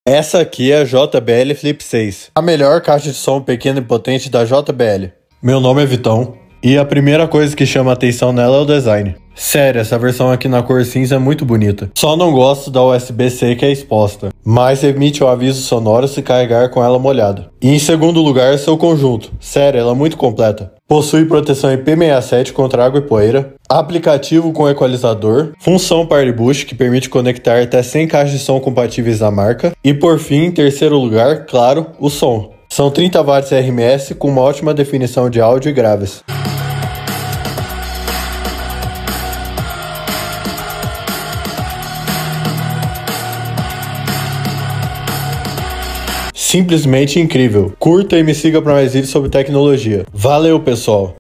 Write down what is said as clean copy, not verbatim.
Essa aqui é a JBL Flip 6, a melhor caixa de som pequena e potente da JBL. Meu nome é Vitão, e a primeira coisa que chama a atenção nela é o design. Sério, essa versão aqui na cor cinza é muito bonita. Só não gosto da USB-C que é exposta, mas emite o aviso sonoro se carregar com ela molhada. E em segundo lugar, seu conjunto. Sério, ela é muito completa. Possui proteção IP67 contra água e poeira, aplicativo com equalizador, função Party Boost que permite conectar até 100 caixas de som compatíveis da marca, e por fim, em terceiro lugar, claro, o som. São 30 watts RMS com uma ótima definição de áudio e graves. Simplesmente incrível. Curta e me siga para mais vídeos sobre tecnologia. Valeu, pessoal!